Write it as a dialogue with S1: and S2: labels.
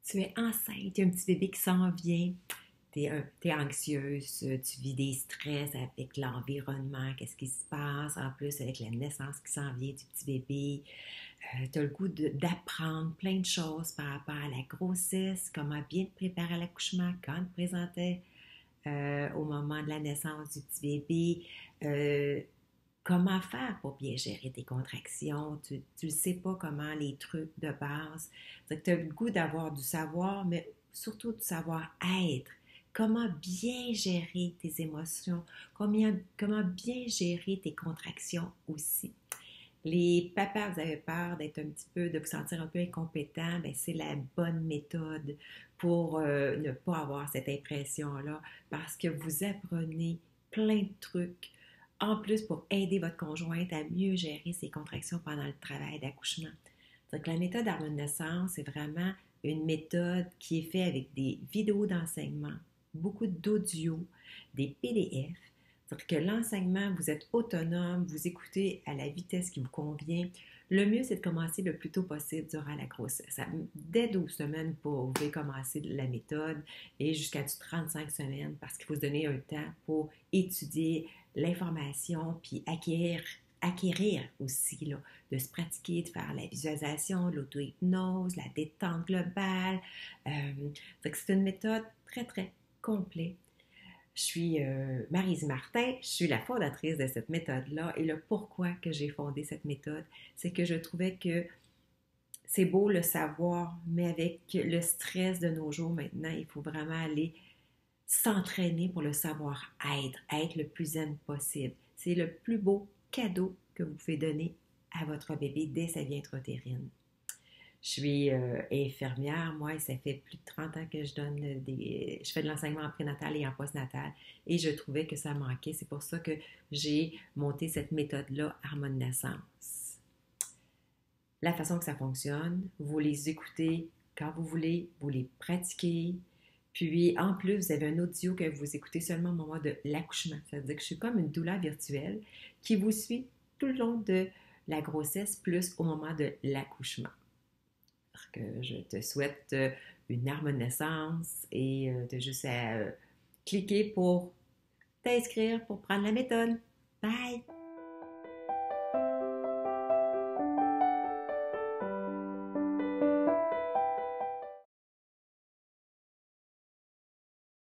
S1: Tu es enceinte, il y a un petit bébé qui s'en vient, t'es anxieuse, tu vis des stress avec l'environnement, qu'est-ce qui se passe, en plus avec la naissance qui s'en vient du petit bébé. Tu as le goût d'apprendre plein de choses par rapport à la grossesse, comment bien te préparer à l'accouchement, quand te présenter au moment de la naissance du petit bébé. Comment faire pour bien gérer tes contractions. Tu ne sais pas comment les trucs de base. Tu as le goût d'avoir du savoir, mais surtout du savoir-être. Comment bien gérer tes émotions, comment bien gérer tes contractions aussi. Les papas, vous avez peur d'être un petit peu, de vous sentir un peu incompétent, ben c'est la bonne méthode pour ne pas avoir cette impression-là, parce que vous apprenez plein de trucs en plus pour aider votre conjointe à mieux gérer ses contractions pendant le travail d'accouchement. Donc la méthode Harmonie-Naissance, c'est vraiment une méthode qui est faite avec des vidéos d'enseignement, beaucoup d'audio, des PDF. C'est-à-dire que l'enseignement, vous êtes autonome, vous écoutez à la vitesse qui vous convient. Le mieux, c'est de commencer le plus tôt possible durant la grossesse. Dès 12 semaines, vous pouvez commencer la méthode et jusqu'à 35 semaines parce qu'il faut se donner un temps pour étudier l'information puis acquérir aussi, là, de se pratiquer, de faire la visualisation, l'auto-hypnose, la détente globale. C'est une méthode très, très complète. Je suis Maryse Martin, je suis la fondatrice de cette méthode-là et le pourquoi que j'ai fondé cette méthode, c'est que je trouvais que c'est beau le savoir, mais avec le stress de nos jours maintenant, il faut vraiment aller s'entraîner pour le savoir-être le plus zen possible. C'est le plus beau cadeau que vous pouvez donner à votre bébé dès sa vie intra-utérine. Je suis infirmière, moi, et ça fait plus de 30 ans que je fais de l'enseignement en prénatal et en postnatal, et je trouvais que ça manquait. C'est pour ça que j'ai monté cette méthode-là, Harmonie-Naissance. La façon que ça fonctionne, vous les écoutez quand vous voulez, vous les pratiquez, puis en plus, vous avez un audio que vous écoutez seulement au moment de l'accouchement. Ça veut dire que je suis comme une doula virtuelle qui vous suit tout le long de la grossesse, plus au moment de l'accouchement. Que je te souhaite une harmonie naissance et de juste à cliquer pour t'inscrire pour prendre la méthode. Bye!